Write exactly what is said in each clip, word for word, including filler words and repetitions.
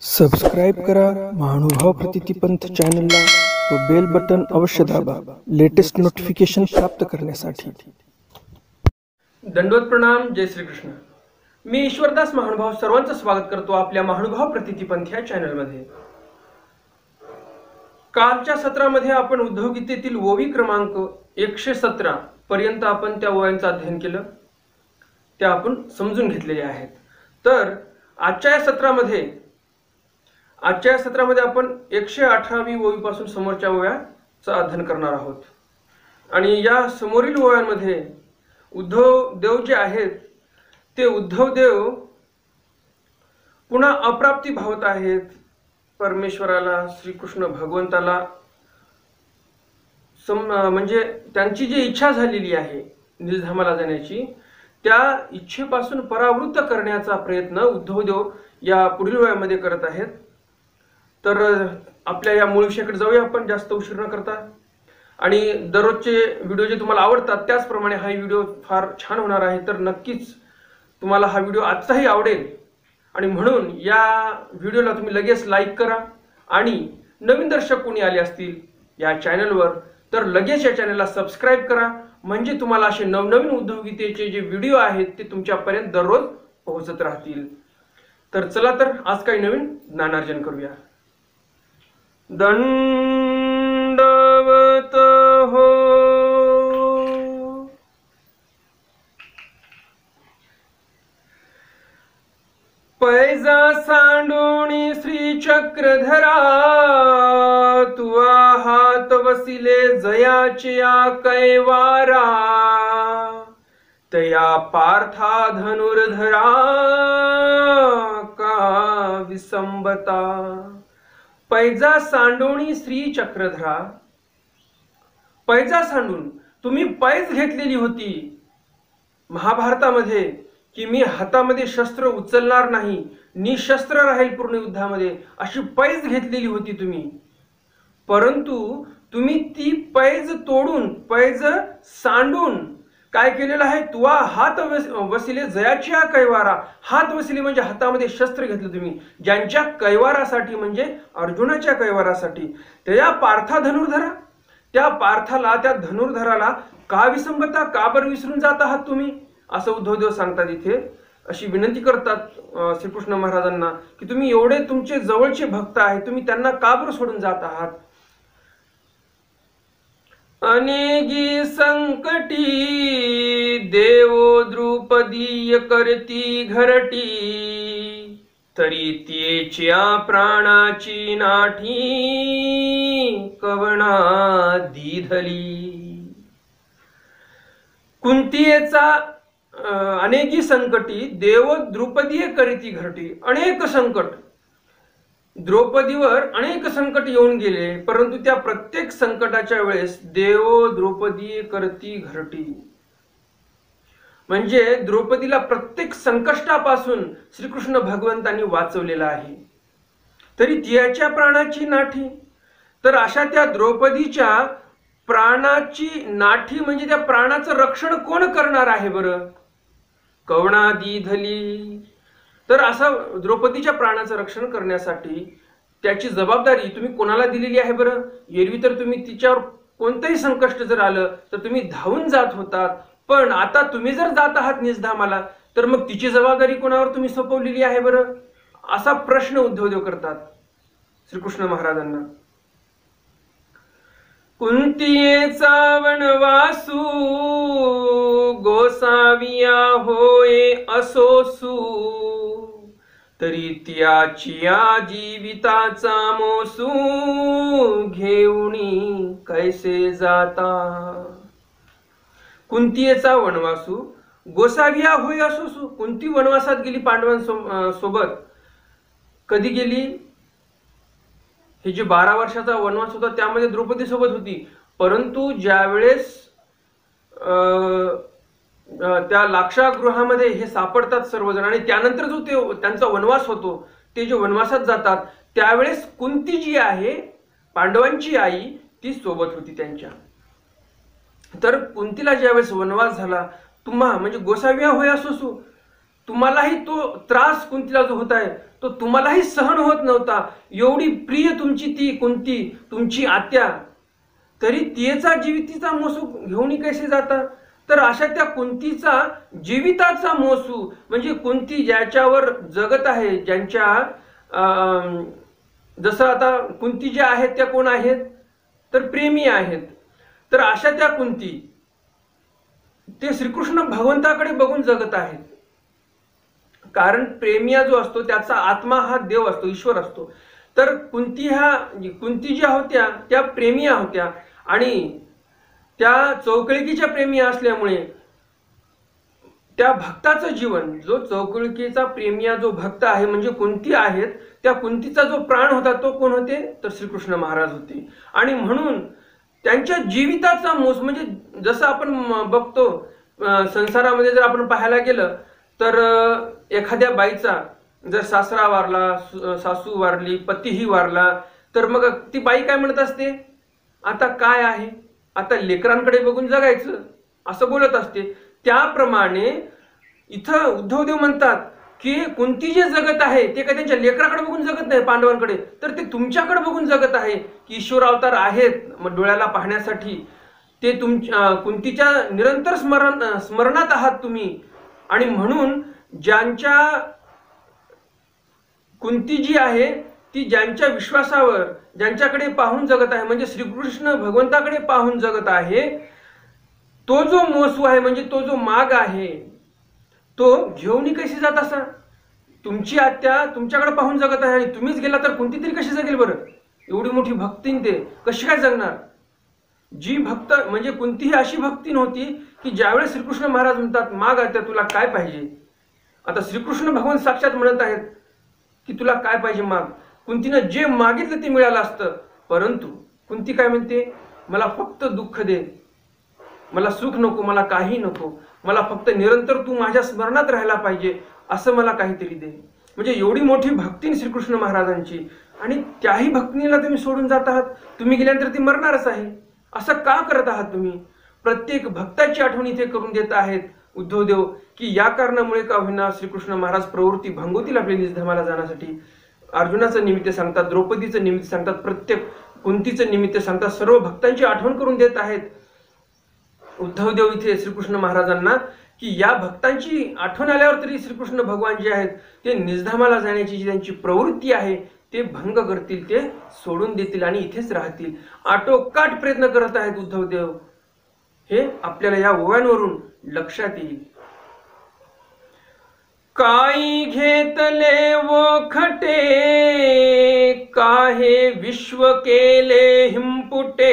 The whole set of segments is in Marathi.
सबस्क्राईब करा महानुभाव प्रतितीपंथ चॅनलला व बेल बटन अवश्य दाबा लेटेस्ट नोटिफिकेशन प्राप्त करण्यासाठी। दंडवत प्रणाम। जय श्री कृष्ण। मी ईश्वरदास महानुभाव सर्वांचं स्वागत करतो आपल्या महानुभाव प्रतितीपंथ या चॅनलमध्ये। कालच्या सत्रामध्ये आपण उद्धव गीतेतील ओवी क्रमांक एकशे सतरा पर्यंत आपण त्या ओव्यांचं अध्ययन केलं, त्या आपण समजून घेतलेले आहेत। तर आजच्या या सत्रामध्ये आजच्या या सत्रामध्ये आपण एकशे अठरावी ओवीपासून समोरच्या ओव्याचं अध्ययन करणार आहोत। आणि या समोरील ओव्यांमध्ये उद्धव देव जे आहेत ते उद्धव देव पुन्हा अप्राप्ती भावत आहेत परमेश्वराला, श्रीकृष्ण भगवंताला। सम म्हणजे त्यांची जी इच्छा झालेली आहे निजधामाला जाण्याची, त्या इच्छेपासून परावृत्त करण्याचा प्रयत्न उद्धव देव या पुढील ओव्यामध्ये करत आहेत। तर आपल्या या मूळ विषयाकडे जाऊया आपण जास्त उशीर न करता। आणि दररोजचे व्हिडिओ जे तुम्हाला आवडतात त्याचप्रमाणे हा व्हिडिओ फार छान होणार आहे, तर नक्कीच तुम्हाला हा व्हिडिओ आजचाही आवडेल। आणि म्हणून या व्हिडिओला तुम्ही लगेच लाईक करा आणि नवीन दर्शक कोणी आले असतील या चॅनलवर तर लगेच या चॅनलला सबस्क्राईब करा, म्हणजे तुम्हाला असे नवनवीन उद्धव गीतेचे जे व्हिडिओ आहेत ते तुमच्यापर्यंत दररोज पोहोचत राहतील। तर चला तर आज काही नवीन ज्ञानार्जन करूया। दंडवत हो पैजा सांडोणी श्री चक्रधरा, तुआ हात वसिले जयाच्या कैवारा, तया पार्था धनुर्धरा का विसंबता। पैजा सांडोणी श्री चक्रधरा, पैजा सांडून तुम्ही पैज घेतलेली होती महाभारतामध्ये की मी हातामध्ये शस्त्र उचलणार नाही, निशस्त्र राहील पूर्ण युद्धामध्ये, अशी पैज घेतलेली होती तुम्ही। परंतु तुम्ही ती पैज तोडून, पैज सांडून काय केलेलं आहे, तुवा हात वसिले जयाच्या कैवारा। हात वसिले म्हणजे हातामध्ये शस्त्र घेतलं तुम्ही, ज्यांच्या कैवारासाठी म्हणजे अर्जुनाच्या कैवारासाठी। त्या पार्था धनुर्धरा, त्या पार्थाला, त्या धनुर्धराला का विसंबता, का बर विसरून जात आहात तुम्ही, असं उद्धवदेव सांगतात। इथे अशी विनंती करतात श्रीकृष्ण महाराजांना की तुम्ही एवढे तुमचे जवळचे भक्त आहेत, तुम्ही त्यांना का बर सोडून जात आहात। अनेगी संकटी देवो द्रुपदीय करती घरटी, तरी तेच्या प्राणाची नाठी कवना दीधली। कुंतीचा अनेकी संकटी देव द्रुपदीय करीती घरटी, अनेक संकट द्रौपदीवर अनेक संकट येऊन गेले, परंतु त्या प्रत्येक संकटाच्या वेळेस देव द्रौपदी करती घरटी, म्हणजे द्रौपदीला प्रत्येक संकष्टापासून श्रीकृष्ण भगवंतांनी वाचवलेला आहे। तरी तिच्या प्राणाची नाठी, तर अशा त्या द्रौपदीच्या प्राणाची नाठी म्हणजे त्या प्राणाचं रक्षण कोण करणार आहे बरं, कवणा दीधली। तर असा द्रौपदीच्या प्राणाचं रक्षण करण्यासाठी त्याची जबाबदारी तुम्ही कोणाला दिलेली आहे बरं। एरवी तर तुम्ही तिच्यावर कोणतंही संकट जर आलं तर तुम्ही धावून जात होतात, पण आता तुम्ही जर जात आहात निजधामाला तर मग तिची जबाबदारी कोणावर तुम्ही सोपवलेली आहे बरं, असा प्रश्न उद्धवदेव करतात श्रीकृष्ण महाराजांना। कुंतीचा वनवासू गोसाविया होय असोसू, तरी त्याच्या जीविताचा मोसू घेऊनी कैसे जाता। कुंतीचा वनवासू गोसाविया होय असोसू, कुंती वनवासात गेली पांडवांसोबत। कधी गेली, हे जे बारा वर्षाचा वनवास होता त्यामध्ये द्रौपदी सोबत होती, परंतु ज्यावेळेस त्या लाक्षागृहामध्ये हे सापडतात सर्वजण आणि त्यानंतर जो ते त्यांचा वनवास होतो, ते जे वनवासात जातात त्यावेळेस कुंती जी आहे पांडवांची आई ती सोबत होती त्यांच्या। तर कुंतीला ज्यावेळेस वनवास झाला, तुम्हा म्हणजे गोसाविया होय असोसू, तुम्हालाही तो त्रास कुंतीला जो होत आहे तो तुम्हालाही सहन होत नव्हता. एवढी प्रिय तुमची ती कुंती, तुमची आत्या, तरी तिचा जीवितीचा मोसू घेऊन कसे जाता? तर अशा त्या कुंतीचा जीविताचा मोसू म्हणजे कुंती ज्याच्यावर जगत आहे, ज्यांच्या जसं आता कुंती ज्या आहेत त्या कोण आहेत? तर प्रेमी आहेत. तर अशा त्या कुंती ते श्रीकृष्ण भगवंताकडे बघून जगत आहेत. कारण प्रेमिया जो असतो त्याचा आत्मा हा देव असतो, ईश्वर असतो. तर कुंती ह्या कुंती ज्या होत्या त्या प्रेमिया होत्या आणि त्या चौकळीकीच्या प्रेमिया असल्यामुळे त्या भक्ताचं जीवन, जो चौकळीकीचा प्रेमिया जो भक्त आहे म्हणजे कुंती आहेत, त्या कुंतीचा जो प्राण होता तो कोण होते? तर श्रीकृष्ण महाराज होते. आणि म्हणून त्यांच्या जीविताचा मोस म्हणजे जसं आपण बघतो संसारामध्ये जर आपण पाहायला गेलं तर एखाद्या बाईचा जर सासरा वारला, सासू वारली, पतीही वारला, तर मग ती बाई काय म्हणत असते? आता काय आहे, आता लेकरांकडे बघून जगायचं असं बोलत असते. त्याप्रमाणे इथं उद्धवदेव म्हणतात की कुंती जे जगत आहे ते काय त्यांच्या लेकराकडे बघून जगत नाही पांडवांकडे, तर ते तुमच्याकडे बघून जगत आहे. की ईश्वर अवतार आहेत मग डोळ्याला पाहण्यासाठी, ते तुमच्या कुंतीच्या निरंतर स्मरण स्मरणात आहात तुम्ही. आणि म्हणून ज्यांच्या कुंती जी आहे ती ज्यांच्या विश्वासावर, ज्यांच्याकडे पाहून जगत आहे म्हणजे श्रीकृष्ण भगवंताकडे पाहून जगत आहे, तो जो मोसू आहे म्हणजे तो जो माग आहे तो घेऊन कशी जात असा? तुमची आत्या तुमच्याकडे पाहून जगत आहे आणि तुम्हीच गेला तर कुंती तरी कशी जगेल बरं? एवढी मोठी भक्तीन ते कशी काय जगणार? जी भक्त म्हणजे कुंती ही अशी भक्तीन होती की ज्यावेळेस श्रीकृष्ण महाराज म्हणतात माग आत्या तुला काय पाहिजे, आता श्रीकृष्ण भगवान साक्षात म्हणत आहेत की तुला काय पाहिजे माग. कुंतीनं जे मागितलं ते मिळालं असतं, परंतु कुंती काय म्हणते? मला फक्त दुःख दे, मला सुख नको, मला काही नको, मला फक्त निरंतर तू माझ्या स्मरणात राहायला पाहिजे, असं मला काहीतरी दे. म्हणजे एवढी मोठी भक्ती श्रीकृष्ण महाराजांची, आणि त्याही भक्तीला तुम्ही सोडून जात आहात. तुम्ही गेल्यानंतर ती मरणारच आहे. असं का करत आहात तुम्ही? प्रत्येक भक्ताची आठवण इथे करून देत आहेत उद्धवदेव की या कारणामुळे का होईना श्रीकृष्ण महाराज प्रवृत्ती भांगवतील आपल्या निजधामाला जाण्यासाठी. अर्जुनाचं निमित्त सांगतात, द्रौपदीचं निमित्त सांगतात, प्रत्येक कुंतीचं निमित्त सांगतात, सर्व भक्तांची आठवण करून देत आहेत उद्धवदेव इथे श्रीकृष्ण महाराजांना की या भक्तांची आठवण आल्यावर तरी श्रीकृष्ण भगवान जे आहेत ते निजधामाला जाण्याची जी त्यांची प्रवृत्ती आहे ते भंग करतील, ते सोडून देतील आणि इथेच राहतील. आटोकाट प्रयत्न करत आहेत उद्धवदेव. हे आपल्याला या ओव्यांवरून लक्षात येईल. काही घेतले वखटे, काहे विश्व केले हिंपुटे,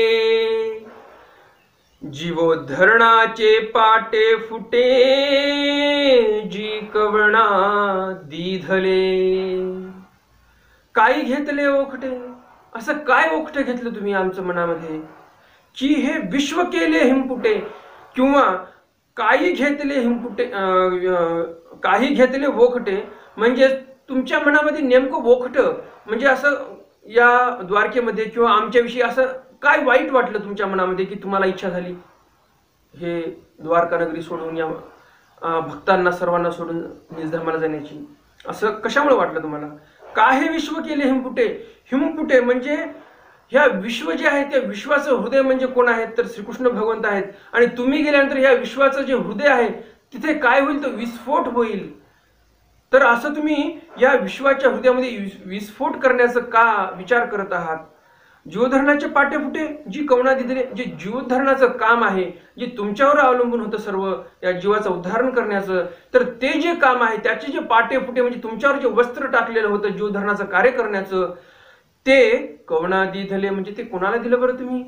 जीवोद्धरणाचे पाटे फुटे, जी कवणा दिधले. काही घेतले ओखटे, असं काय ओखटे घेतलं तुम्ही आमच्या मनामध्ये की हे विश्व केले हिंपुटे, किंवा काही घेतले हिंपुटे, काही घेतले वोखटे म्हणजे तुमच्या मनामध्ये नेमकं वोखट म्हणजे असं या द्वारकेमध्ये किंवा आमच्याविषयी असं काय वाईट वाटलं तुमच्या मनामध्ये की तुम्हाला इच्छा झाली हे द्वारका नगरी सोडून या भक्तांना सर्वांना सोडून निजधामाला जाण्याची? असं कशामुळे वाटलं तुम्हाला? काहे विश्व केले हिमपुटे. हिमपुटे म्हणजे ह्या विश्व जे आहे त्या विश्वाचं हृदय म्हणजे कोण आहेत? तर श्रीकृष्ण भगवंत आहेत. आणि तुम्ही गेल्यानंतर ह्या विश्वाचं जे हृदय आहे तिथे काय होईल? तर विस्फोट होईल. तर असं तुम्ही या विश्वाच्या हृदयामध्ये विस्फोट करण्याचं का विचार करत आहात? जीवधरणाचे पाटे फुटे, जी कवना दिदले, जे जीवधरणाचं काम आहे, जे तुमच्यावर अवलंबून होतं सर्व या जीवाचं उद्धारण करण्याचं, तर ते जे काम आहे त्याचे जे पाटे फुटे म्हणजे तुमच्यावर जे वस्त्र टाकलेलं होतं जीवधरणाचं कार्य करण्याचं, ते कवना दिधले म्हणजे ते कोणाला दिलं बरं तुम्ही?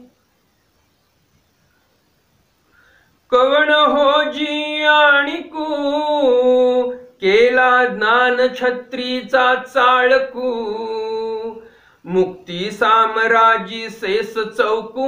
कवण हो जी आणिकू, केला ज्ञान छत्रीचा चाळकू, मुक्ती सामराजी शेष चौकू,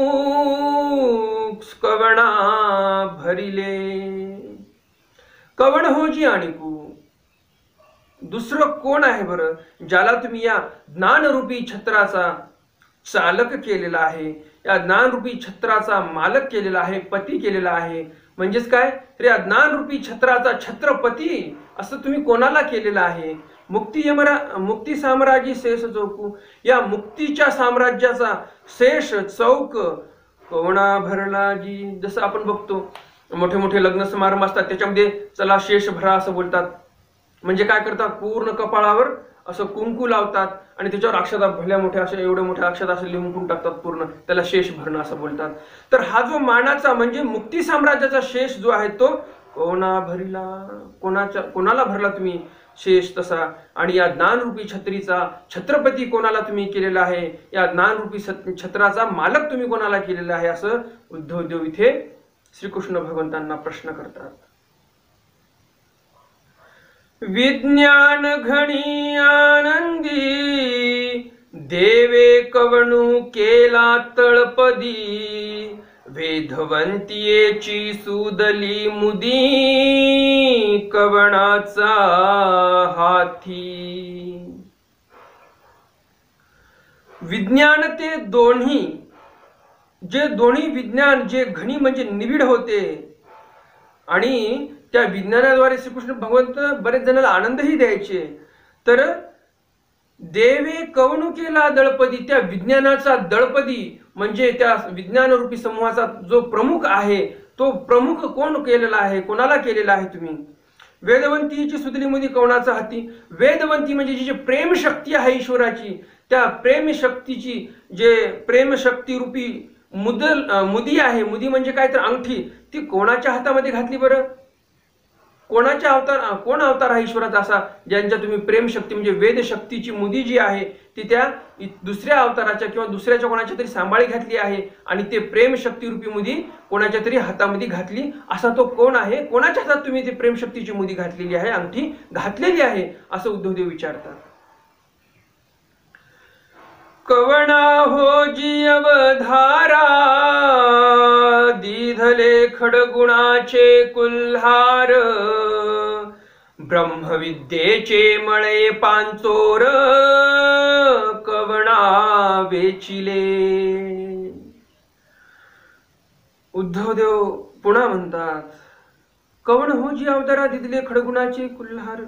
कवणा भरिले. कवण हो जी आणिकू, दुसरं कोण आहे बरं ज्याला तुम्ही या ज्ञानरूपी छत्राचा चालक केलेला आहे, या ज्ञानरूपी छत्राचा मालक केलेला आहे, पती केलेला आहे. म्हणजेच काय तर या ज्ञानरूपी छत्राचा छत्रपती असं तुम्ही कोणाला केलेला आहे? मुक्ती यमरा मुक्ती साम्राज्य शेष चौक, या मुक्तीच्या साम्राज्याचा शेष चौक कोणा भरला जी. जसं आपण बघतो मोठे मोठे लग्न समारंभ असतात, त्याच्यामध्ये चला शेष भरा असं बोलतात. म्हणजे काय करतात, पूर्ण कपाळावर असं कुंकू लावतात आणि त्याच्यावर अक्षता भल्या मोठ्या अशा एवढ्या मोठ्या अक्षता असं लिहून टाकतात पूर्ण, त्याला शेष भरणं असं बोलतात. तर हा जो मानाचा म्हणजे मुक्ती साम्राज्याचा शेष जो आहे तो कोणा भरला, कोणाच्या कोणाला भरला तुम्ही शेष तसा. आणि या ज्ञानरूपी छत्रीचा छत्रपती कोणाला तुम्ही केलेला आहे, या ज्ञानरूपी छत्राचा मालक तुम्ही कोणाला केलेला आहे, असं उद्धवदेव इथे श्रीकृष्ण भगवंतांना प्रश्न करतात. विज्ञान घणी आनंदी देवे कवणू केला तळपदी, वेधवंतीयेची सुदली मुदी कवणाचा हाती. विज्ञान ते दोन्ही, जे दोन्ही विज्ञान जे घणी म्हणजे निविड होते, आणि त्या विज्ञानाद्वारे श्रीकृष्ण भगवंत बरेच जणांना आनंदही द्यायचे. तर देवे कवणुकेला दळपदी, त्या विज्ञानाचा दळपदी म्हणजे त्या विज्ञानरूपी समूहाचा जो प्रमुख आहे, तो प्रमुख कोण केलेला आहे, कोणाला केलेला आहे तुम्ही. वेदवंतीची सुदली मुदी कवणाचा हाती. वेदवंती म्हणजे जी प्रेम शक्ती आहे ईश्वराची, त्या प्रेम शक्तीची जे प्रेम शक्ती रूपी मुदल मुदी आहे, मुदी म्हणजे काय तर अंगठी, ती कोणाच्या हातामध्ये घातली बरं. कोणाच्या अवतार कोण अवतार आहे ईश्वराचा असा ज्यांच्या तुम्ही प्रेम शक्ती म्हणजे वेद शक्तीची मुदी जी आहे ती त्या दुसऱ्या अवताराच्या किंवा दुसऱ्याच्या कोणाच्या तरी सांभाळी घातली आहे, आणि ते प्रेम शक्ती रूपी मुदी कोणाच्या तरी हातामध्ये घातली. असा तो कोण आहे, कोणाच्या हातात तुम्ही ते प्रेम शक्तीची मुदी घातलेली आहे, अंगठी घातलेली आहे, असं उद्धवदेव विचारतात. कवणा हो जी अवधारा दिधले खडगुणाचे कुल्हार, ब्रह्मविद्येचे मळे पांचोर कवणा वेचिले. उद्धवदेव पुन्हा म्हणतात, कवण हो जी अवतारा दिधले खडगुणाचे कुल्हार.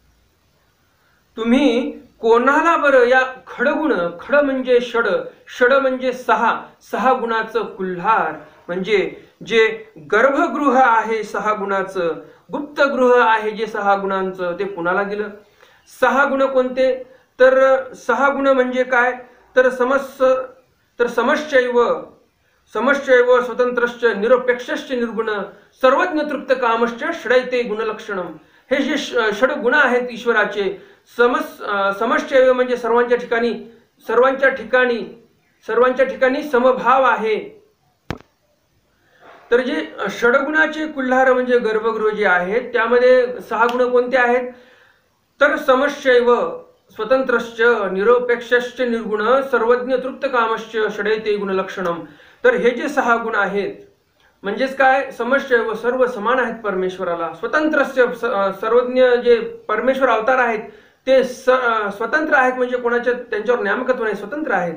तुम्ही कोणाला बरं या खडगुण, खड म्हणजे षड, षड म्हणजे सहा, सहा गुणाचं कुल्हार म्हणजे जे गर्भगृह आहे सहा गुणाचं, गुप्तगृह आहे जे सहा गुणांचं, ते कुणाला दिलं. सहा गुण कोणते, तर सहा गुण म्हणजे काय, तर समस तर समश्चैव समश्चैव स्वतंत्रश्च निरपेक्षश्च निर्गुण सर्वज्ञ तृप्त कामश्च षडैते गुणलक्षणम. हे जे षड गुण आहेत ईश्वराचे, समस समश्चैव म्हणजे सर्वांच्या ठिकाणी सर्वांच्या ठिकाणी सर्वांच्या ठिकाणी समभाव आहे. तर जे षडगुणाचे कुल्हार म्हणजे गर्भगृह जे आहेत त्यामध्ये सहा गुण कोणते आहेत, तर समश्चैव स्वतंत्रश्च निरपेक्षश्च निर्गुण सर्वज्ञ तृप्त कामश्च षडैते गुणलक्षणम. तर हे जे सहा गुण आहेत म्हणजेच काय, समश्चैव सर्व समान आहेत परमेश्वराला, स्वतंत्रश्च सर्वज्ञ जे परमेश्वर अवतार आहेत ते स्वतंत्र आहेत म्हणजे कोणाच्या त्यांच्यावर नामकत्व नाही, स्वतंत्र आहेत.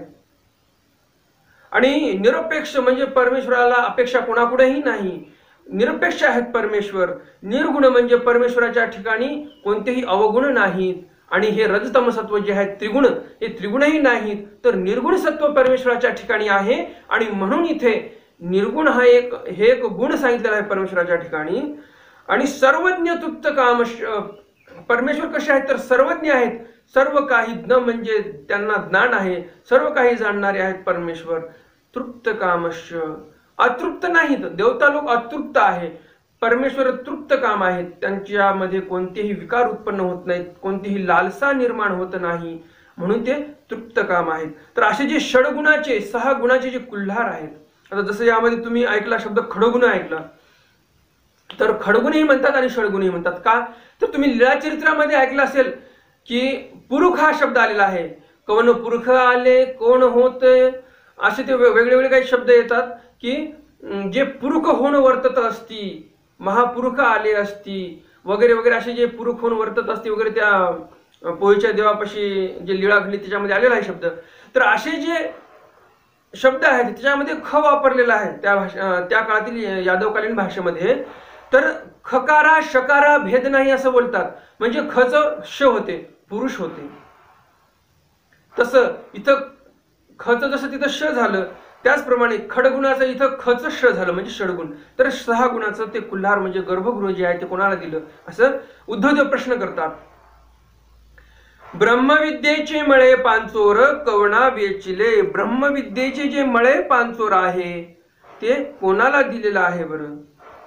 आणि निरपेक्ष म्हणजे परमेश्वराला अपेक्षा कोणापुढेही नाही, निरपेक्ष आहेत परमेश्वर. निर्गुण म्हणजे परमेश्वराच्या ठिकाणी कोणतेही अवगुण नाहीत, आणि हे रजतम सत्व जे आहेत त्रिगुण, हे त्रिगुणही नाहीत, तर निर्गुण सत्व परमेश्वराच्या ठिकाणी आहे. आणि म्हणून इथे निर्गुण हा एक हे एक गुण सांगितलेला आहे परमेश्वराच्या ठिकाणी. आणि सर्वज्ञ तृप्त काम, परमेश्वर कसे आहेत तर सर्वज्ञ आहेत, सर्व काही ज्ञ म्हणजे त्यांना ज्ञान आहे, सर्व काही जाणणारे आहेत परमेश्वर. तृप्त कामश्च अतृप्त नाहीत, देवता लोक अतृप्त आहे, परमेश्वर तृप्त काम आहेत, त्यांच्यामध्ये कोणतेही विकार उत्पन्न होत नाहीत, कोणतीही लालसा निर्माण होत नाही, म्हणून ते तृप्त काम आहेत. तर असे जे षडगुणाचे सहा गुणाचे जे कुल्हार आहेत, आता जसं यामध्ये तुम्ही ऐकला शब्द खडगुण ऐकला, तर खडगुणही म्हणतात आणि षडगुणही म्हणतात. का तर तुम्ही लीळाचरित्रामध्ये ऐकलं असेल की पुरुष हा शब्द आलेला आहे, कवन पुरुष आले कोण होते, असे ते वेगळे वेगळे काही शब्द येतात की जे पुरुष होऊन वर्तत असती, महापुरुष आले असती वगैरे वगैरे, असे जे पुरुष होऊन वर्तत असती वगैरे, त्या पोळीच्या देवापाशी जे लीळा घडली त्याच्यामध्ये आलेला आहे शब्द. तर असे जे शब्द आहेत त्याच्यामध्ये ख वापरलेला आहे त्या भाषा त्या काळातील यादवकालीन भाषेमध्ये. तर खकारा शकारा भेद नाही असं बोलतात, म्हणजे खच श होते, पुरुष होते. तसं इथं खच जसं तिथं श झालं त्याचप्रमाणे खडगुणाचं इथं खच श झालं म्हणजे षडगुण. तर सहा गुणाचं ते कुल्हार म्हणजे गर्भगृह जे आहे ते कोणाला दिलं असं उद्धवदेव प्रश्न करतात. ब्रह्मविद्येचे मळे पांचोर कवणा वेचिले. ब्रह्मविद्येचे जे मळे पांचोर आहे ते कोणाला दिलेलं आहे बरं?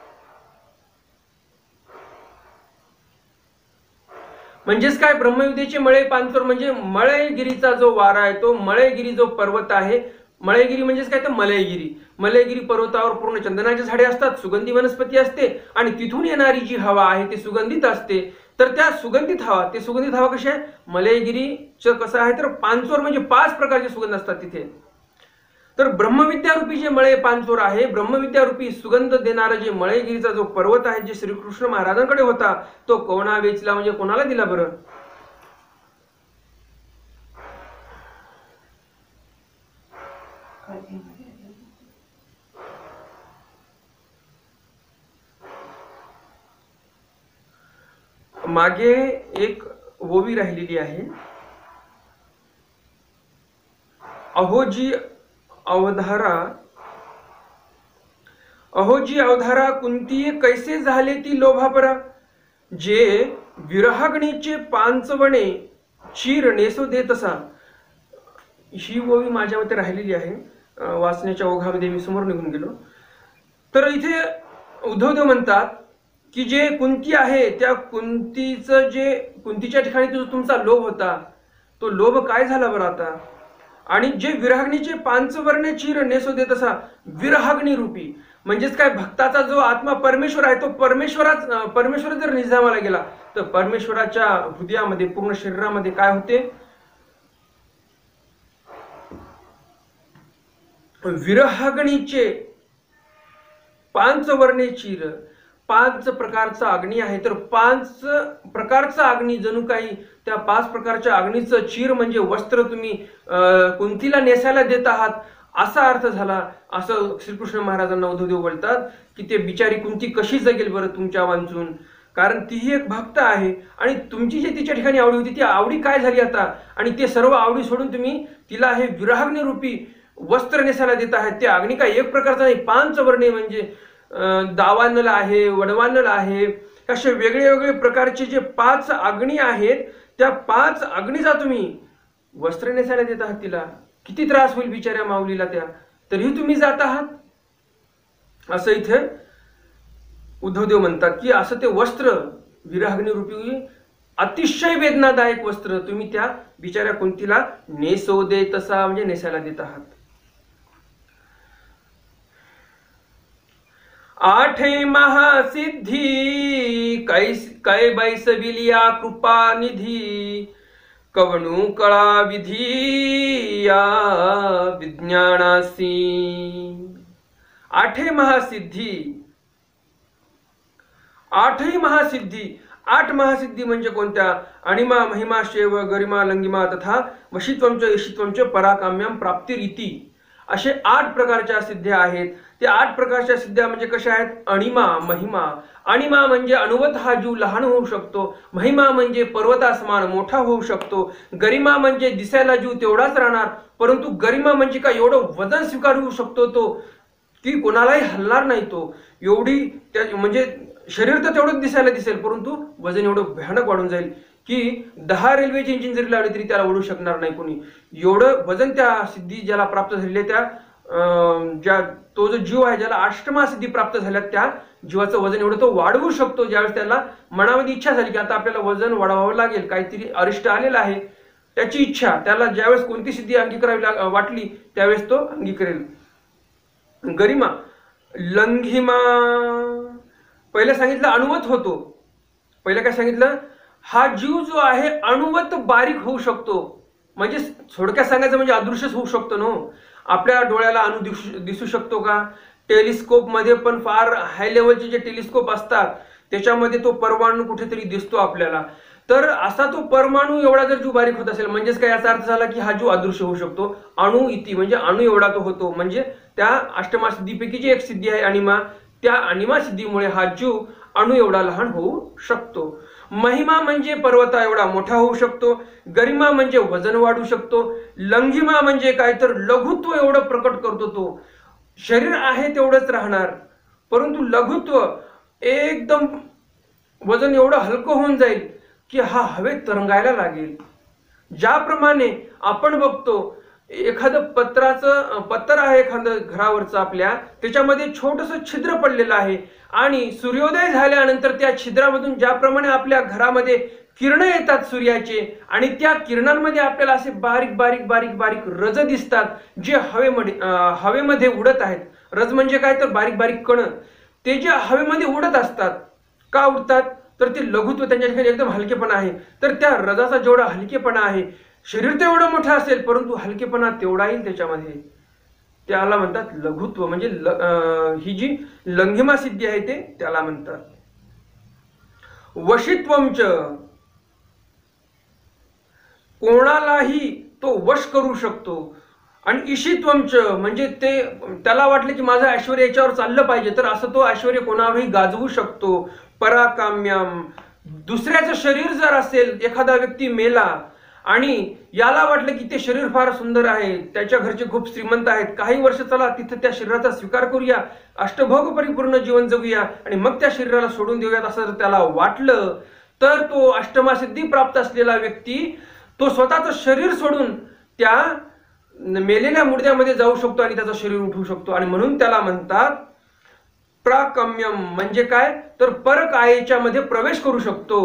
म्हणजेच काय ब्रह्मविद्येचे मळे पांचोर म्हणजे मळयगिरीचा जो वारा आहे तो मळयगिरी जो पर्वत आहे. मळयगिरी म्हणजेच काय तर मलयगिरी. मलयगिरी पर्वतावर पूर्ण चंदनाची झाडे असतात, सुगंधी वनस्पती असते आणि तिथून येणारी जी हवा आहे ती सुगंधित असते. तर त्या सुगंधित हवा ते सुगंधित हवा कशी आहे? मलयगिरीचं कसं आहे तर पांचोर म्हणजे पाच प्रकारचे सुगंध असतात तिथे. तर ब्रह्मविद्यारूपी जे मळे पांचोर आहे, ब्रह्मविद्यारूपी सुगंध देणारा जे मळयगिरीचा जो पर्वत आहे जे श्रीकृष्ण महाराजांकडे होता तो कोणा वेचला म्हणजे कोणाला दिला बरं? मागे एक ओवी राहिलेली आहे. अहोजी अवधारा अहोजी अवधारा कुंती कैसे झाले ती लोभापरा. जे विरहाग्नीचे पांचवणे चीर नेसो देत असा. ही ओवी माझ्या मते राहिलेली आहे, वाचण्याच्या ओघामध्ये मी समोर निघून गेलो. तर इथे उद्धवदेव म्हणतात की जे कुंती आहे त्या कुंतीचं जे कुंतीच्या ठिकाणी जो तुमचा लोभ होता तो लोभ काय झाला बरं आता? आणि जे विरहाग्नीचे पांचवर्णे चीर नेसो देत असा. विरहाग्नी रूपी म्हणजेच काय भक्ताचा जो आत्मा परमेश्वर आहे तो परमेश्वराच परमेश्वर जर निजामाला गेला तर परमेश्वराच्या हृदयामध्ये पूर्ण शरीरामध्ये काय होते? विरहाग्नीचे पांचवर्णे चीर. पाच प्रकारचा अग्नी आहे तर पाच प्रकारचा अग्नी जणू काही त्या पाच प्रकारच्या अग्नीचं चीर म्हणजे वस्त्र तुम्ही कुंतीला नेसायला देत आहात असा अर्थ झाला. असं श्रीकृष्ण महाराजांना उद्धवदेव बोलतात की ते बिचारी कुंती कशी जगेल बरं तुमच्या वांचून, कारण तीही एक भक्त आहे आणि तुमची जी तिच्या ठिकाणी आवडी होती ती आवडी काय झाली आता? आणि ते सर्व आवडी सोडून तुम्ही तिला हे विरहाग्नी रूपी वस्त्र नेसायला देत आहेत. ते अग्नी काय एक प्रकारचा नाही, पाच वर्णे म्हणजे दावानल आहे, वडवानल आहे, असे वेगळे वेगळे प्रकारचे जे पाच अग्नी आहेत त्या पाच अग्नीचा तुम्ही वस्त्र नेसायला देत आहात तिला. किती त्रास होईल बिचाऱ्या माऊलीला त्या, तरीही तुम्ही जात आहात. असं इथे उद्धवदेव म्हणतात की असं ते वस्त्र विरहाग्नी रूपी अतिशय वेदनादायक वस्त्र तुम्ही त्या बिचाऱ्या कुंतीला नेसो दे तसा म्हणजे नेसायला देत आहात. आठे महासिद्धी कैस कै बैसविलिया कृपा निधी. कवणू कळा विधी या विज्ञानासी. आठे महासिद्धी. आठही महासिद्धी. आठ महासिद्धी म्हणजे कोणत्या? अणिमा महिमा शेव गरिमा लंगिमा तथा वशित्वंच ईशित्वंच पराकाम्यम प्राप्तिरीती. असे आठ प्रकारच्या सिद्ध्या आहेत. त्या आठ प्रकारच्या सिद्ध्या म्हणजे कशा आहेत? अणिमा महिमा. अणिमा म्हणजे अणुवत हा जीव लहान होऊ शकतो. महिमा म्हणजे पर्वतासमान मोठा होऊ शकतो. गरिमा म्हणजे दिसायला जीव तेवढाच राहणार परंतु गरिमा म्हणजे काय एवढं वजन स्वीकारू शकतो तो की कोणालाही हलणार नाही तो. एवढी त्या म्हणजे शरीर तर तेवढंच दिसायला दिसेल परंतु वजन एवढं भयानक वाढून जाईल की दहा रेल्वेची इंजिन जरी लावली तरी त्याला ओढू शकणार नाही कोणी. एवढं वजन त्या सिद्धी ज्याला प्राप्त झालेल्या त्या ज्या तो जो जीव आहे ज्याला अष्टमा सिद्धी प्राप्त झाल्या त्या जीवाचं वजन एवढं तो वाढवू शकतो. ज्यावेळेस त्याला मनामध्ये इच्छा झाली की आता आपल्याला वजन वाढवावं लागेल, काहीतरी अरिष्ट आलेलं आहे, त्याची इच्छा त्याला ज्यावेळेस कोणती सिद्धी अंगीकारावी वाटली त्यावेळेस तो अंगीकारेल. गरिमा लंघिमा. पहिलं सांगितलं अणुवत होतो. पहिलं काय सांगितलं? हा जीव जो आहे अणुवत बारीक होऊ शकतो. म्हणजे थोडक्यात सांगायचं म्हणजे अदृश्यच होऊ शकतो ना. आपल्या डोळ्याला अणु दिसू दिसू शकतो का? टेलिस्कोप मध्ये पण फार हाय लेवलचे जे टेलिस्कोप असतात त्याच्यामध्ये तो परमाणू कुठेतरी दिसतो आपल्याला. तर असा तो परमाणू एवढा जर जीव बारीक होत असेल म्हणजेच काय याचा अर्थ झाला की हा जीव अदृश्य होऊ शकतो. अणु इति म्हणजे अणु एवढा तो होतो. म्हणजे त्या अष्टमा सिद्धीपैकी जी एक सिद्धी आहे अणिमा, त्या अणिमा सिद्धीमुळे हा जीव अणु एवढा लहान होऊ शकतो. महिमा म्हणजे पर्वता एवढा मोठा होऊ शकतो, गरिमा म्हणजे वजन वाढू शकतो, लंघिमा म्हणजे काय तर लघुत्व एवढं प्रकट करतो तो. शरीर आहे तेवढंच राहणार, परंतु लघुत्व एकदम वजन एवढं हलकं होऊन जाईल की हा हवेत तरंगायला लागेल. ज्याप्रमाणे आपण बघतो एखादं पत्राचं पत्र आहे एखादं घरावरचं आपल्या, त्याच्यामध्ये छोटंसं छिद्र पडलेलं आहे आणि सूर्योदय झाल्यानंतर त्या छिद्रामधून ज्याप्रमाणे आपल्या घरामध्ये किरण येतात सूर्याचे आणि त्या किरणांमध्ये आपल्याला असे बारीक बारीक बारीक बारीक रज दिसतात जे हवेमध्ये हवेमध्ये उडत आहेत. रज म्हणजे काय तर बारीक बारीक कण, ते जे हवेमध्ये उडत असतात. का उडतात तर ते लघुत्व त्यांच्या ठिकाणी एकदम हलकेपणा आहे. तर त्या रजाचा जेवढा हलकेपणा आहे, शरीर तर एवढं मोठं असेल परंतु हलकेपणा तेवढा येईल त्याच्यामध्ये, त्याला म्हणतात लघुत्व. म्हणजे ही जी लंघिमा सिद्धी आहे ते त्याला म्हणतात. वशित्वंच, कोणालाही तो वश करू शकतो. आणि ईशित्वंच म्हणजे ते त्याला वाटलं की माझं ऐश्वर्य याच्यावर चाललं पाहिजे तर असं तो ऐश्वर्य कोणावरही गाजवू शकतो. पराकाम्यम, दुसऱ्याचं शरीर जर असेल, एखादा व्यक्ती मेला आणि याला वाटलं की ते शरीर फार सुंदर आहे, त्याच्या घरचे खूप श्रीमंत आहेत, काही वर्ष चला तिथं त्या शरीराचा स्वीकार करूया, अष्टभोग परिपूर्ण जीवन जगूया आणि मग त्या शरीराला सोडून देऊयात असं जर त्याला वाटलं तर तो अष्टमासिद्धी प्राप्त असलेला व्यक्ती तो स्वतःचं शरीर सोडून त्या मेलेल्या मुर्द्यामध्ये जाऊ शकतो आणि त्याचं शरीर उठवू शकतो. आणि म्हणून त्याला म्हणतात प्राकम्यम. म्हणजे काय तर परकायेच्या मध्ये प्रवेश करू शकतो.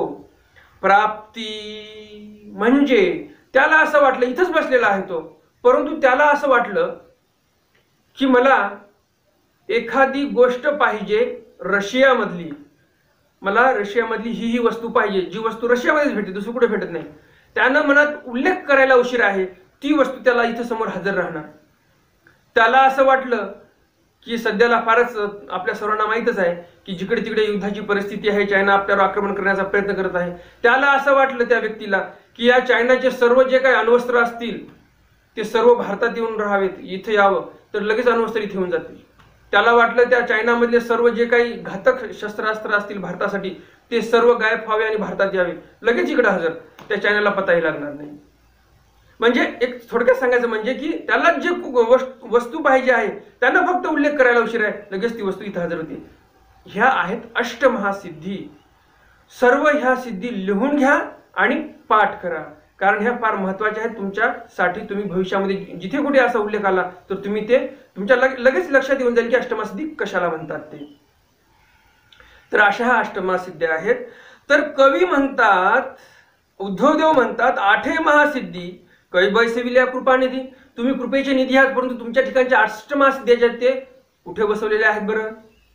प्राप्ती म्हणजे त्याला असं वाटलं, इथंच बसलेला आहे तो, परंतु त्याला असं वाटलं की मला एखादी गोष्ट पाहिजे रशियामधली, मला रशियामधली ही ही वस्तू पाहिजे, जी वस्तू रशियामध्येच भेटते, दुसरी कुठे भेटत नाही. त्यानं मनात उल्लेख करायला उशीर आहे, ती वस्तू त्याला इथं समोर हजर राहणार. त्याला असं वाटलं की सध्याला फारच आपल्या सर्वांना माहीतच आहे की जिकडे तिकडे युद्धाची परिस्थिती आहे, चायना आपल्यावर आक्रमण करण्याचा प्रयत्न करत आहे. त्याला असं वाटलं त्या व्यक्तीला की या चायनाचे सर्व जे काही अण्वस्त्र असतील ते सर्व भारतात येऊन राहावेत, इथे यावं तर लगेच अण्वस्त्र इथे येऊन जातील. त्याला वाटलं त्या चायनामधले सर्व जे काही घातक शस्त्रास्त्र असतील भारतासाठी ते सर्व गायब व्हावे आणि भारतात यावे, लगेच इकडे हजर, त्या चायनाला पताही लागणार नाही. म्हणजे एक थोडक्यात सांगायचं म्हणजे की त्याला जे वस्तू पाहिजे आहे त्यांना फक्त उल्लेख करायला उशीर आहे, लगेच ती वस्तू इथं हजर होती. ह्या आहेत अष्टमहासिद्धी. सर्व ह्या सिद्धी लिहून घ्या आणि पाठ करा, कारण ह्या फार महत्वाच्या आहेत तुमच्यासाठी. तुम्ही भविष्यामध्ये जिथे कुठे असा उल्लेख आला तर तुम्ही ते तुमच्या लगेच लक्षात येऊन जाईल की अष्टमहासिद्धी कशाला म्हणतात ते. तर अशा ह्या अष्टमहासिद्ध्या आहेत. तर कवी म्हणतात, उद्धवदेव म्हणतात आठे महासिद्धी कै बैसविल्या कृपानिधी. तुम्ही कृपेचे निधी आहात, परंतु तुमच्या ठिकाणच्या अष्टमहासिद्ध्या ज्या ते कुठे बसवलेले आहेत बरं?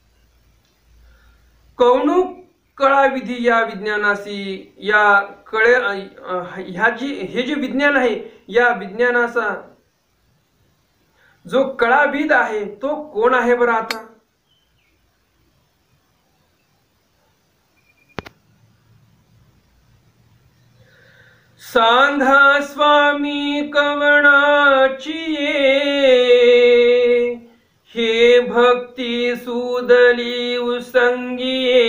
कौणुक कळा विधी या विज्ञानासी, या कळे ह्या जी हे जे विज्ञान आहे या विज्ञानाचा जो कळाविद आहे तो कोण आहे बरं? आता सांधा स्वामी कवणाची हे भक्ती सुदली उसंगिये,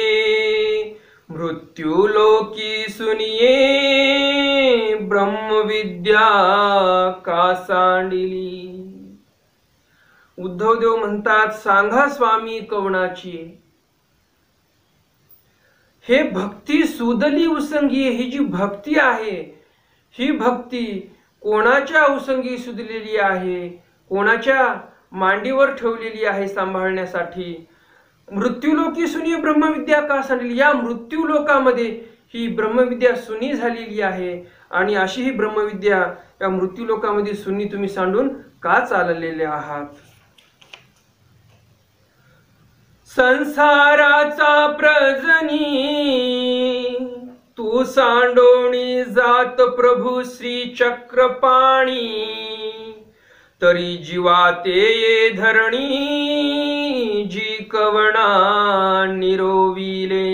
मृत्यू लोकी सुनिये ब्रह्मविद्या का सांडिली. उद्धवदेव म्हणतात सांगा स्वामी कवणाची हे भक्ती सुदली उसंगी. ही जी भक्ती आहे ही भक्ती कोणाच्या उसंगी सुदलेली आहे, कोणाच्या मांडीवर ठेवलेली आहे सांभाळण्यासाठी. मृत्यूलोकी सुनी ब्रह्मविद्या का सांडली. या मृत्यू लोकामध्ये ही ब्रह्मविद्या सुनी झालेली आहे आणि अशी ही ब्रह्मविद्या या मृत्यू लोकामध्ये सुनी तुम्ही सांडून का चाललेले आहात? संसाराचा प्रजनी तू सांडोणी जात प्रभू श्री चक्रपाणी, तरी जीवाते ये धरणी जी कवणा निरोविले.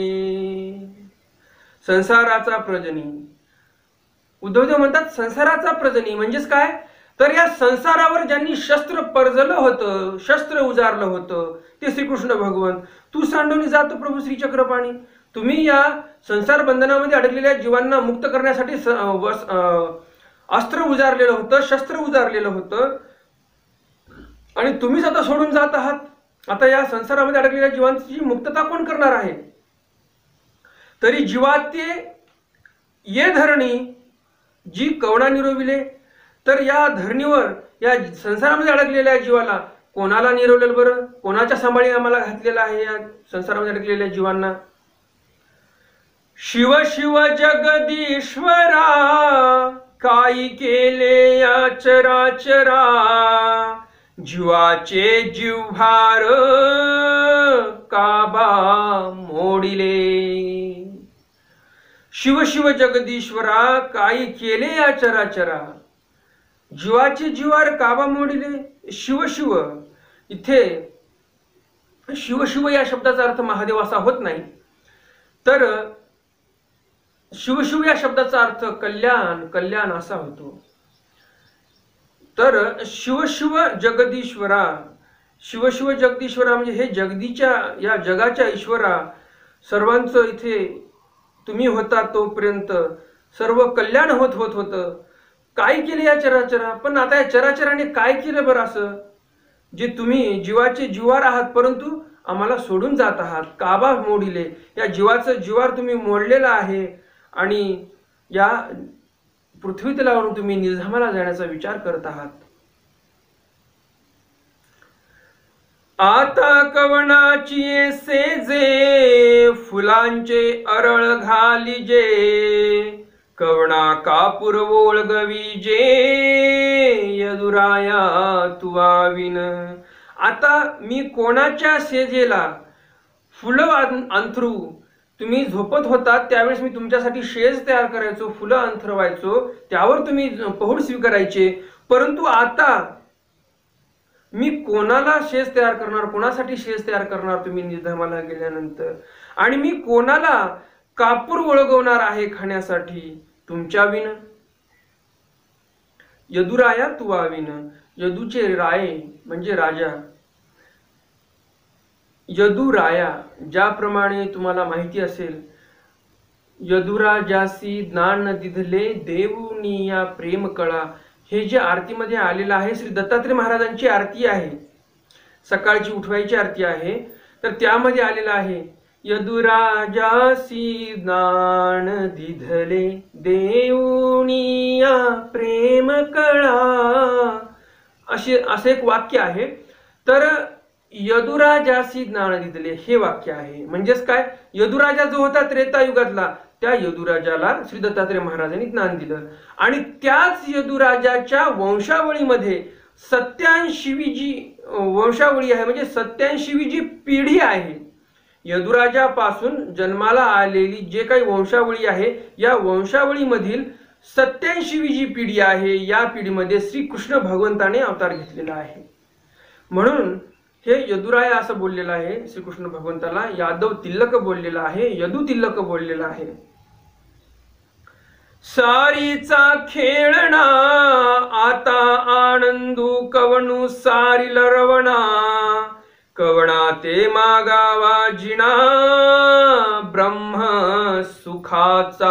संसाराचा प्रजनी, उद्धवदेव म्हणतात संसाराचा प्रजनी म्हणजेच काय तर या संसारावर ज्यांनी शस्त्र परजलं होतं, शस्त्र उजारलं होतं ते श्रीकृष्ण भगवंत. तू सांडोनी जात प्रभू श्री चक्रपाणी. तुम्ही या संसार बंधनामध्ये अडकलेल्या जीवांना मुक्त करण्यासाठी स- अं, वस- अं, अस्त्र उजारलेलं होतं, शस्त्र उजारलेलं होतं, आणि तुम्हीच आता सोडून जात आहात. आता या संसारामध्ये अडकलेल्या जीवांची मुक्तता कोण करणार आहे? तरी जीवाते ये धरणी जी कवणा निरोविले. तर या धरणीवर या संसारामध्ये अडकलेल्या जीवाला कोणाला निरवलेलं बरं? कोणाच्या सांभाळी आम्हाला घातलेलं आहे या संसारामध्ये अडकलेल्या जीवांना? शिव शिव जगदीश्वरा काही केले या चराचरा, जीवाचे जिव्हार काबा मोडिले. शिव शिव जगदीश्वरा काही केले या चराचरा, जीवाचे जिव्हार काबा मोडिले. शिव शिव, इथे शिव शिव या शब्दाचा अर्थ महादेव असा होत नाही, तर शिवशिव या शब्दाचा अर्थ कल्याण कल्याण असा होतो. तर शिवशिव जगदीश्वरा, शिवशिव जगदीश्वरा म्हणजे हे जगदीच्या या जगाच्या ईश्वरा, सर्वांचं इथे तुम्ही होता तोपर्यंत सर्व कल्याण होत होत होतं. काय केले या चराचरा? पण आता या चराचराने काय केलं बरं असं, जे तुम्ही जीवाचे जिवार आहात परंतु आम्हाला सोडून जात आहात? काबा मोडिले, या जीवाचं जिवार तुम्ही मोडलेलं आहे आणि या पृथ्वी तलावरून तुम्ही निलधामाला जाण्याचा विचार करत आहात. आता कवणाची सेजे फुलांचे अरळ घालिजे, कवणा कापूर ओळगविजे यदुराया तू आविन. आता मी कोणाच्या सेजेला फुलं अंथरू? तुम्ही झोपत होता त्यावेळेस मी तुमच्यासाठी शेज तयार करायचो, फुलं अंथरवायचो, त्यावर तुम्ही पहुड स्वीकारायचे. परंतु आता मी कोणाला शेज तयार करणार? कोणासाठी शेज तयार करणार तुम्ही निलधामाला गेल्यानंतर? आणि मी कोणाला कापूर ओळगवणार आहे खाण्यासाठी? तुमच्या विन. यदुराया तू आविन, यदूचे राये म्हणजे राजा. यदुराया, ज्याप्रमाणे तुम्हाला माहिती असेल, यदुराजासी ज्ञान दिधले देवनिया प्रेम कळा, हे जे आरतीमध्ये आलेलं आहे श्री दत्तात्रय महाराजांची आरती आहे, सकाळची उठवायची आरती आहे. तर त्यामध्ये आलेलं आहे यदुराजासी ज्ञान दिधले देवनिया प्रेम कळा, असे असे एक वाक्य आहे. तर यदुराजासी ज्ञान दिधले हे वाक्य आहे. म्हणजेच काय? यदुराजा जो होता त्रेतायुगातला, त्या यदुराजाला श्री दत्तात्रय महाराजांनी ज्ञान दिलं. आणि त्याच यदुराजाच्या वंशावळीमध्ये सत्याऐंशीवी जी वंशावळी आहे, म्हणजे सत्याऐंशीवी जी पिढी आहे, यदुराजापासून जन्माला आलेली जे काही वंशावळी आहे, या वंशावळीमधील सत्याऐंशीवी जी पिढी आहे, या पिढीमध्ये श्रीकृष्ण भगवंताने अवतार घेतलेला आहे. म्हणून हे यदुराय असं बोललेलं आहे श्रीकृष्ण भगवंताला. यादव तिल्लक बोललेला आहे, यदू तिल्लक बोललेला आहे. सारीचा खेळणा आता आनंदू कवणू सारील रवणा, कवणा ते मागावा जिना ब्रह्म सुखाचा.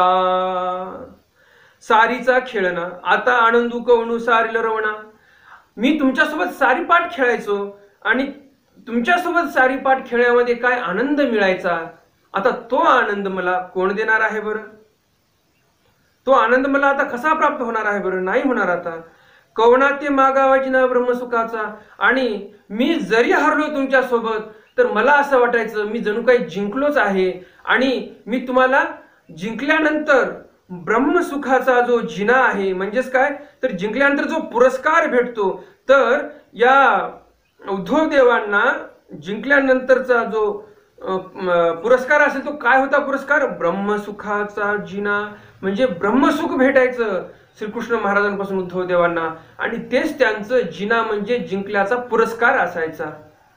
सारीचा खेळणा आता आनंदू कवणू सारील रवणा, मी तुमच्यासोबत सारीपाठ खेळायचो आणि तुमच्यासोबत सारीपाठ खेळण्यामध्ये काय आनंद मिळायचा, आता तो आनंद मला कोण देणार आहे बरं? तो आनंद मला आता कसा प्राप्त होणार आहे बरं? नाही होणार आता. कवणा ते मागावाजिना ब्रह्मसुखाचा, आणि मी जरी हरलो तुमच्यासोबत तर मला असं वाटायचं मी जणू काही जिंकलोच आहे, आणि मी तुम्हाला जिंकल्यानंतर ब्रह्मसुखाचा जो जिना आहे, म्हणजेच काय तर जिंकल्यानंतर जो पुरस्कार भेटतो, तर या उद्धव देवांना जिंकल्यानंतरचा जो पुरस्कार असेल तो काय होता पुरस्कार? ब्रह्मसुखाचा जिना, म्हणजे ब्रह्मसुख भेटायचं श्रीकृष्ण महाराजांपासून उद्धव देवांना, आणि तेच त्यांचं जिना म्हणजे जिंकल्याचा पुरस्कार असायचा.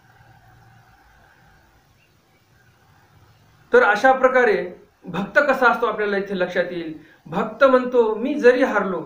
तर अशा प्रकारे भक्त कसा असतो आपल्याला इथे लक्षात येईल. भक्त म्हणतो मी जरी हारलो,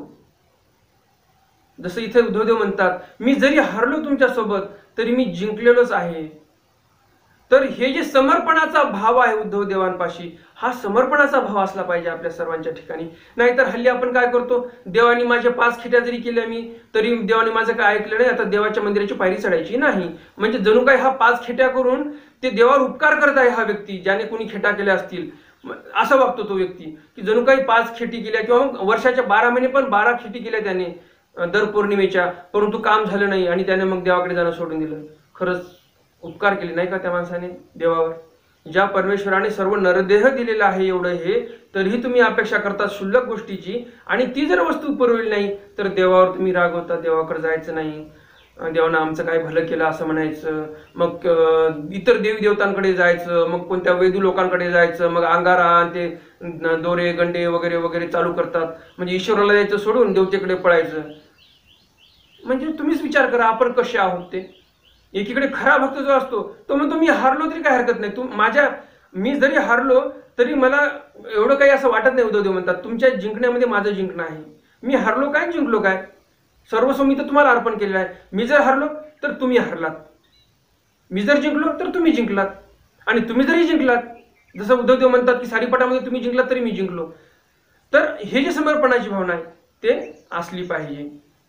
जसं इथे उद्धवदेव म्हणतात मी जरी हारलो तुमच्यासोबत तरी मी जिंकलेलोच आहे. तर हे जे समर्पणाचा भाव आहे उद्धव देवांपाशी, हा समर्पणाचा भाव असला पाहिजे आपल्या सर्वांच्या ठिकाणी. नाहीतर हल्ली आपण काय करतो, देवानी माझ्या पाच खेट्या जरी केल्या मी तरी देवाने माझं काय ऐकलं नाही, आता देवाच्या मंदिराची पायरी चढायची नाही. म्हणजे जणू काही हा पाच खेट्या करून ते देवावर उपकार करत आहे हा व्यक्ती, ज्याने कोणी खेटा केल्या असतील. असं वागतो तो व्यक्ती की जणू काही पाच खेटी केल्या किंवा मग वर्षाच्या बारा महिने पण बारा खेटी केल्या त्याने दर पौर्णिमेच्या, परंतु काम झालं नाही आणि त्याने मग देवाकडे जाणं सोडून दिलं. खरंच उपकार केले नाही का त्या माणसाने देवावर? ज्या परमेश्वराने सर्व नरदेह दिलेला आहे एवढं हे, तरीही तुम्ही अपेक्षा करता क्षुल्लक गोष्टीची, आणि ती जर वस्तू पुरवली नाही तर देवावर तुम्ही रागवता. देवाकडे जायचं नाही, देवानं आमचं काय भलं केलं असं म्हणायचं, मग इतर देवी देवतांकडे जायचं, मग कोणत्या वैदू लोकांकडे जायचं, मग अंगारा ते दोरे गंडे वगैरे वगैरे चालू करतात. म्हणजे ईश्वराला जायचं सोडून देवतेकडे पळायचं. म्हणजे तुम्हीच विचार करा आपण कसे आहोत ते. एकीकडे खरा भक्त जो असतो तो म्हणतो मी हारलो तरी काय हरकत नाही, तू माझ्या मी जरी हारलो तरी मला एवढं काही असं वाटत नाही. उद्धवदेव म्हणतात तुमच्या जिंकण्यामध्ये माझं जिंकणं आहे. मी हारलो काय जिंकलो काय, सर्वस्व मी तर तुम्हाला अर्पण केलेलं आहे. मी जर हारलो तर तुम्ही हारलात, मी जर जिंकलो तर तुम्ही जिंकलात, आणि तुम्ही जरी जिंकलात, जसं उद्धवदेव म्हणतात की सारीपाटामध्ये तुम्ही जिंकलात तरी मी जिंकलो. तर हे जे समर्पणाची भावना आहे ते असली पाहिजे.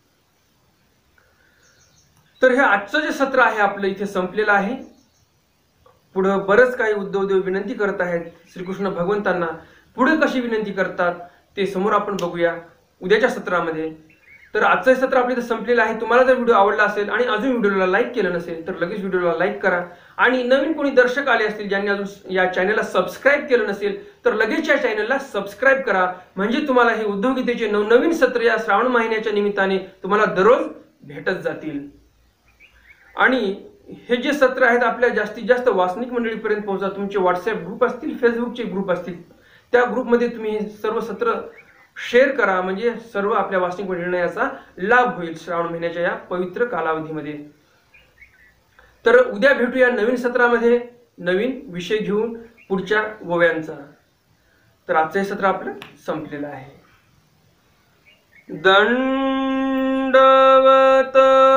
तर हे आजचं जे सत्र आहे आपलं इथे संपलेलं आहे. पुढं बरंच काही उद्धवदेव विनंती करत आहेत श्रीकृष्ण भगवंतांना. पुढे कशी विनंती करतात ते समोर आपण बघूया उद्याच्या सत्रामध्ये. तर आजचं हे सत्र आपलं इथे संपलेलं आहे. तुम्हाला जर व्हिडिओ आवडला असेल आणि अजून व्हिडिओला लाईक केलं नसेल तर लगेच व्हिडिओला लाईक करा. आणि नवीन कोणी दर्शक आले असतील ज्यांनी अजून या चॅनलला सबस्क्राईब केलं नसेल तर लगेच या चॅनलला सबस्क्राईब करा. म्हणजे तुम्हाला हे उद्धव गीतेचे नवनवीन सत्र या श्रावण महिन्याच्या निमित्ताने तुम्हाला दररोज भेटत जातील. आणि हे जे सत्र आहेत आपल्या जास्तीत जास्त वासनिक मंडळीपर्यंत पोहोचा. तुमचे व्हॉट्सअप ग्रुप असतील, फेसबुकचे ग्रुप असतील, त्या ग्रुपमध्ये तुम्ही सर्व सत्र शेअर करा. म्हणजे सर्व आपल्या वासनिक मंडळींना याचा लाभ होईल श्रावण महिन्याच्या या पवित्र कालावधीमध्ये. तर उद्या भेटूया नवीन सत्रामध्ये नवीन विषय घेऊन पुढच्या ओव्यांचा. तर आजचं हे सत्र आपलं संपलेलं आहे. दंडवत